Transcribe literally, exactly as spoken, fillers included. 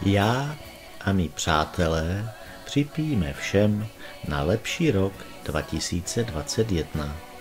Já a mí přátelé připijíme všem na lepší rok dva tisíce dvacet jedna.